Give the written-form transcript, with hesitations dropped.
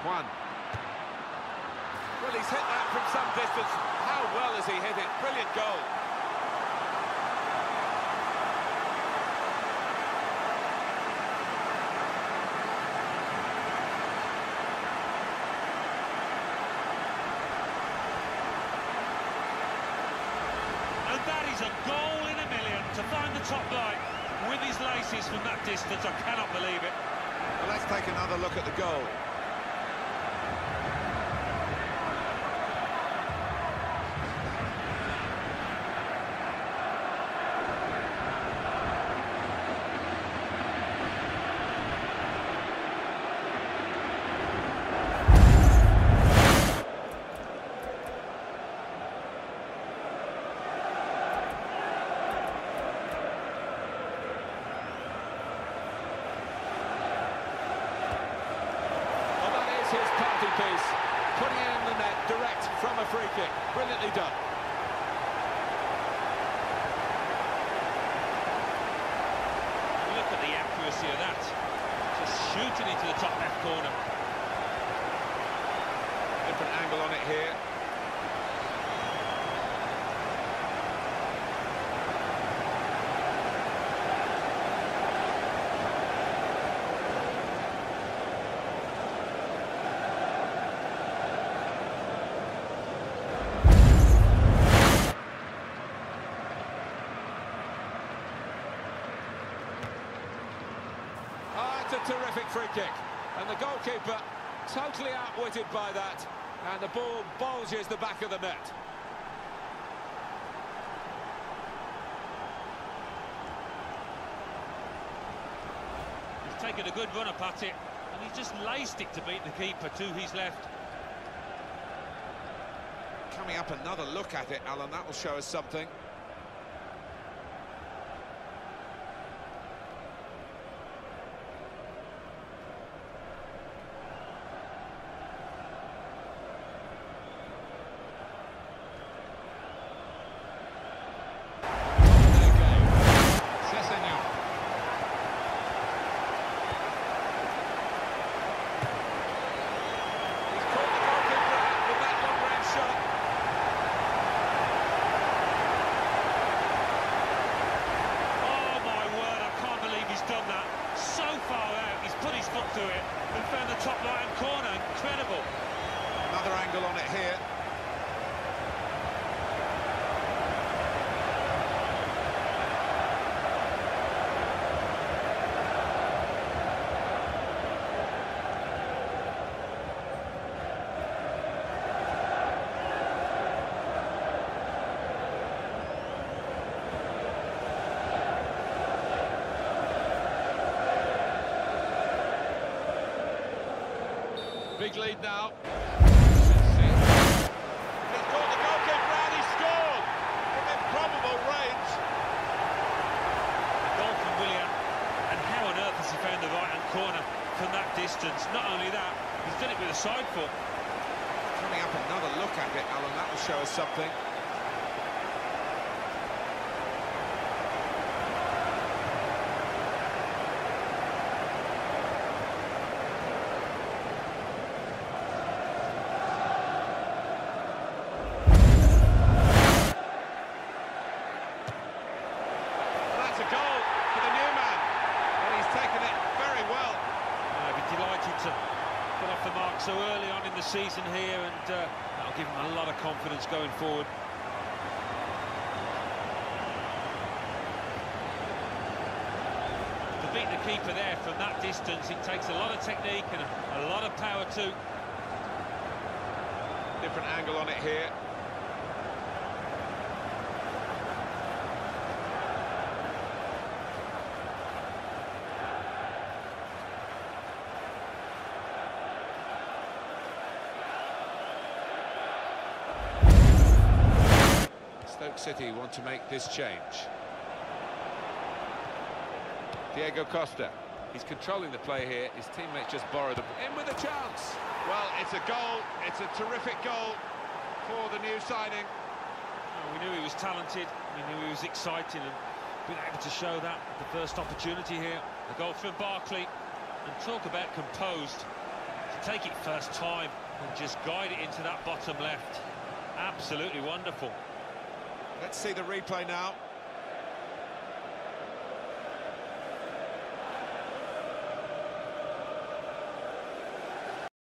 Juan. Well, he's hit that from some distance. How well has he hit it? Brilliant goal. And that is a goal in a million. To find the top line with his laces from that distance, I cannot believe it. Well, let's take another look at the goal. His party piece, putting it in the net direct from a free kick. Brilliantly done. Look at the accuracy of that. Just shooting into the top left corner. Different angle on it here. It's a terrific free kick, and the goalkeeper totally outwitted by that, and the ball bulges the back of the net. He's taken a good run up at it, and he's just laced it to beat the keeper to his left. Coming up, another look at it, Alan, that will show us something. To it and found the top right hand corner. Incredible. Another angle on it here. Big lead now. He's got the goalkeeper out, he scored from improbable range. Goal from Willian, and how on earth has he found the right-hand corner from that distance? Not only that, he's done it with a side foot. Coming up, another look at it, Alan, that will show us something. The mark so early on in the season here, and that'll give him a lot of confidence going forward. To beat the keeper there from that distance, it takes a lot of technique and a lot of power too. Different angle on it here. Stoke City want to make this change. Diego Costa, he's controlling the play here. His teammates just borrow the... In with a chance! Well, it's a goal. It's a terrific goal for the new signing. Well, we knew he was talented. We knew he was exciting, and been able to show that at the first opportunity here. The goal from Barkley, and talk about composed. To take it first time and just guide it into that bottom left. Absolutely wonderful. Let's see the replay now.